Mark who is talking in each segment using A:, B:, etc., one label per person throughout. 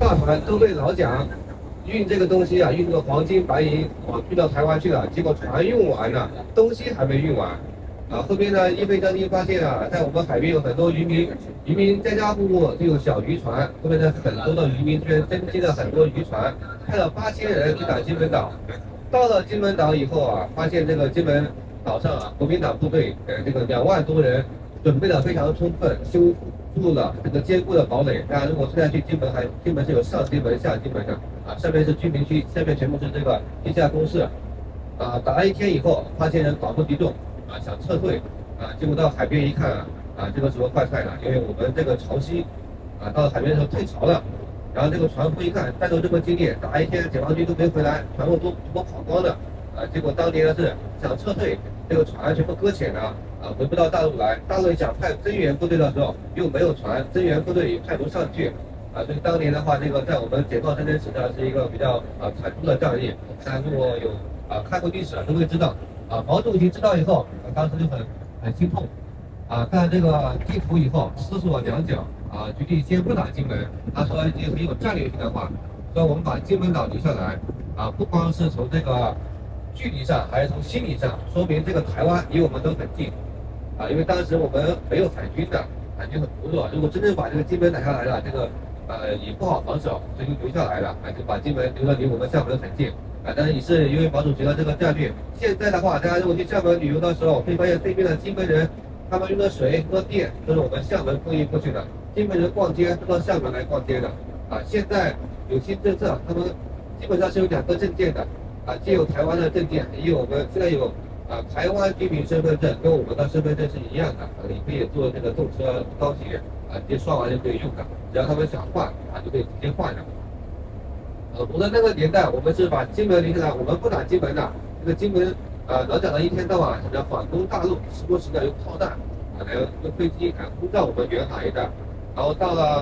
A: 大船都被老蒋运这个东西啊，运这个黄金白银运到台湾去了，结果船用完了，东西还没运完。后边呢，叶飞将军发现啊，在我们海边有很多渔民家家户户都有小渔船，后面呢很多的渔民这边登记了很多渔船，派了8000人去打金门岛。到了金门岛以后啊，发现这个金门岛上啊，国民党部队这个2万多人准备的非常充分，修筑了这个坚固的堡垒。大家如果现在去金门是有上金门、下金门的啊，上面是居民区，下面全部是这个地下工事。打了1天以后，发现人寡不敌众。想撤退，结果到海边一看这个时候坏菜了，因为我们这个潮汐，到了海边的时候退潮了，然后这个船夫一看战斗这么激烈，打1天解放军都没回来，船务都跑光了，结果当年呢是想撤退，这个船全部搁浅了，回不到大陆来，大陆想派增援部队的时候又没有船，增援部队也派不上去，所以当年的话，这个在我们解放战争史上是一个比较惨痛的战役，大家如果有看过历史都会知道。毛主席知道以后，当时就很心痛，看这个地图以后，思索良久，决定先不打金门。他说一句很有战略性的话，说我们把金门岛留下来，不光是从这个距离上，还是从心理上，说明这个台湾离我们都很近，因为当时我们没有海军的，海军很薄弱，如果真正把这个金门打下来了，这个也不好防守，所以就留下来了，就把金门留得离我们厦门很近。当然也是因为毛主席的这个战略。现在的话，大家如果去厦门旅游的时候，可以发现对面的金门人，他们用的水、用的电都是我们厦门供应过去的。金门人逛街都到厦门来逛街的。现在有新政策，他们基本上是有2个证件的。既有台湾的证件，也有我们现在有台湾居民身份证，跟我们的身份证是一样的。你可以坐这个动车、高铁直接刷完就可以用的。只要他们想换就可以直接换的。我的那个年代，我们是把金门留下来，我们不打金门的。这个金门，老蒋的一天到晚想着反攻大陆，时不时的用炮弹来用飞机轰炸我们远海一带。然后到了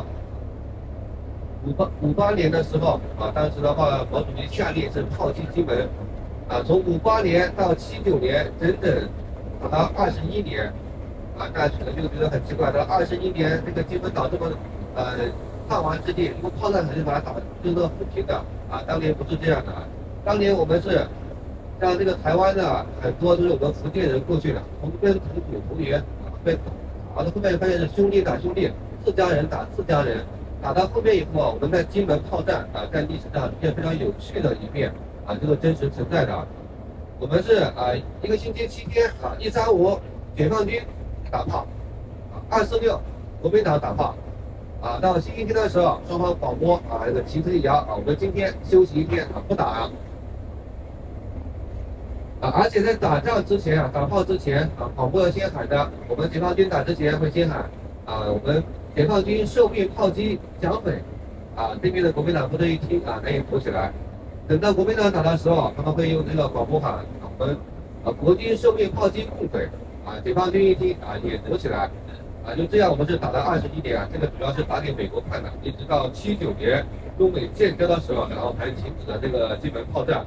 A: 58年的时候，当时的话，毛主席下令是炮击金门，从58年到79年，整整打了21年，大家可能就觉得很奇怪，到21年这个金门岛这么抗完之地，用炮弹肯定把它打扔得不平的当年不是这样的当年我们是像这个台湾的很多都是我们福建人过去的，同根同土同源被打到后面发现是兄弟打兄弟，自家人打自家人，打到后面以后我们在金门炮战在历史上出现非常有趣的一面这个真实存在的。我们是1个星期7天135解放军打炮，246国民党打炮。到星期天的时候，双方广播这个旗子一摇我们今天休息1天不打而且在打仗之前打炮之前广播要先喊的，我们解放军打之前会先喊我们解放军受命炮击蒋匪对面的国民党部队一听赶紧躲起来。等到国民党打的时候，他们会用这个广播喊我们国军受命炮击共匪解放军一听也躲起来。就这样，我们是打了21年这个主要是打给美国看的，一直到79年中美建交的时候，然后才停止了这个金门炮战。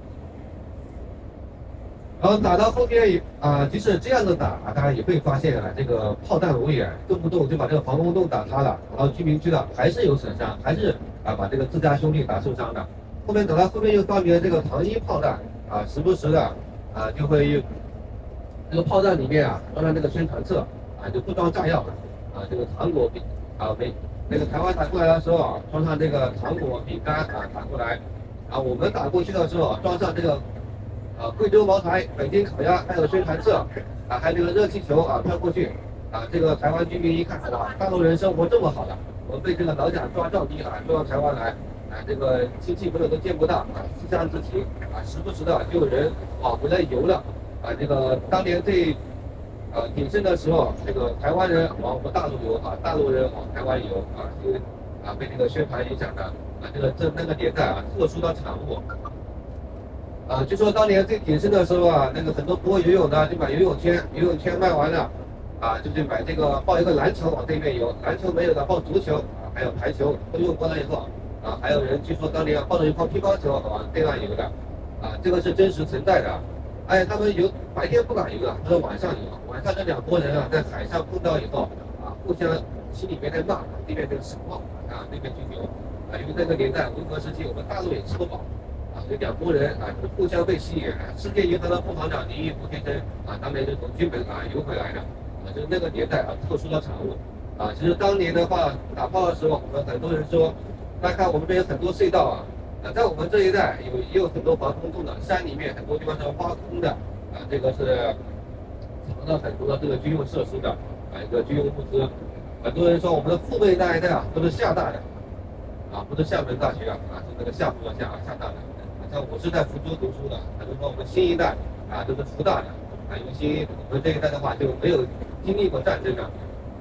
A: 然后打到后面即使这样的打大家也会发现这个炮弹无眼，动不动就把这个防空洞打塌了，打到居民区了，还是有损伤，还是把这个自家兄弟打受伤的。后面打到后面又发明了这个糖衣炮弹时不时的就会用这个炮弹里面装上这个宣传册。就不装炸药了这个糖果饼那个台湾打过来的时候装上这个糖果饼干打过来我们打过去的时候装上这个贵州茅台、北京烤鸭，还有宣传册还有这个热气球飘过去这个台湾居民一看大陆人生活这么好的，我们被这个老蒋抓到底抓到台湾来这个亲戚朋友都见不到思乡之情时不时的就有人回来游了这个当年最鼎盛的时候，这个台湾人往我们大陆游大陆人往台湾游因为被这个宣传影响的那个年代特殊的产物据说当年最鼎盛的时候那个很多不会游泳的就买游泳圈卖完了就去买这个抱一个篮球往对面游，篮球没有的抱足球还有排球都用光了以后还有人据说当年抱着一筐乒乓球往对岸游的这个是真实存在的。他们游白天不敢游了，他说晚上游。晚上这2拨人在海上碰到以后互相心里面在骂对面这个什么那边去游因为那个年代文革时期，我们大陆也吃不饱，这两拨人互相被吸引。世界银行的副行长林毅夫先生当年是从军本游回来的，就是那个年代特殊的产物。其实当年的话，打炮的时候，我们很多人说，大家看我们这有很多隧道在我们这一带也有很多防空洞的，山里面很多地方是挖空的，这个是藏了很多的这个军用设施的一个军用物资。很多人说我们的父辈那一代都是厦大的，不是厦门大学是那个厦门的厦大的。像我是在福州读书的，很多人说我们新一代都是福大的，尤其我们这一代的话就没有经历过战争的。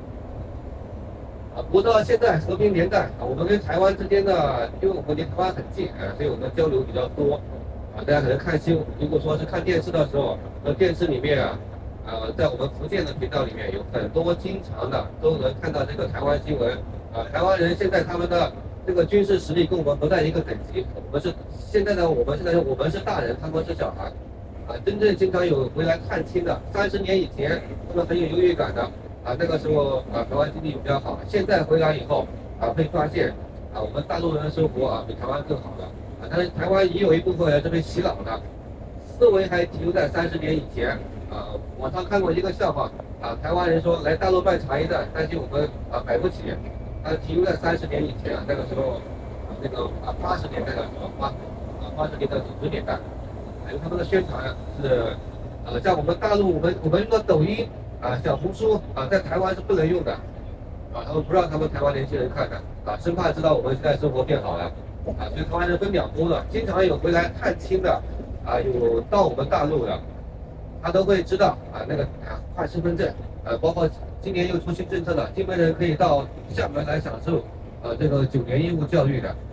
A: 不过到现在和平年代我们跟台湾之间的，因为我们离台湾很近所以我们交流比较多大家可能看新闻，如果说是看电视的时候，电视里面在我们福建的频道里面有很多经常的都能看到这个台湾新闻台湾人现在他们的这个军事实力跟我们不在一个等级，我们是现在我们是大人，他们是小孩真正经常有回来探亲的，30年以前他们很有优越感的那个时候台湾经济比较好，现在回来以后会发现我们大陆人的生活比台湾更好的但是台湾也有一部分人是被洗脑的，思维还停留在30年以前网上看过一个笑话台湾人说来大陆卖茶叶蛋，担心我们买不起，停留在30年以前那个时候那个80年代的时候80年代90年代他们的宣传是像我们大陆我们用的抖音小红书在台湾是不能用的他们不让他们台湾年轻人看的生怕知道我们现在生活变好了所以台湾人分两拨的，经常有回来探亲的有到我们大陆的，他都会知道那个换身份证包括今年又出新政策了，金门人可以到厦门来享受这个9年义务教育的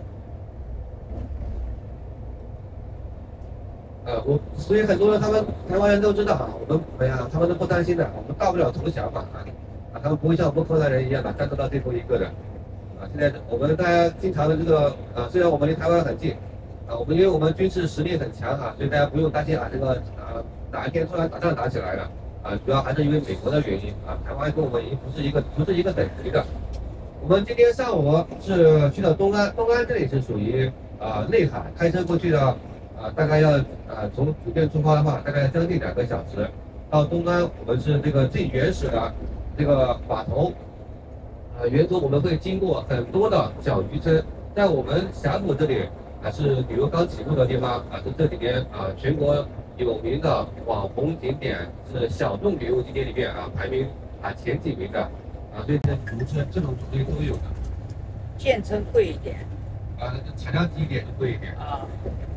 A: 所以很多人他们台湾人都知道我们他们都不担心的，我们大不了投降嘛他们不会像我们河南人一样战斗到最后一个的现在我们大家经常的这个虽然我们离台湾很近因为我们军事实力很强所以大家不用担心这个哪一天突然打仗打起来了主要还是因为美国的原因台湾跟我们已经不是一个等级的。我们今天上午是去了东安这里是属于内海，开车过去的大概要从酒店出发的话，大概将近2个小时。到东安，我们是这个最原始的这个码头。沿途我们会经过很多的小渔村，在我们峡谷这里是旅游刚起步的地方是这几年全国有名的网红景点，是小众旅游景点里面排名前几名的所以这种种类都有的。
B: 建成贵一点
A: 产量低一点就贵一点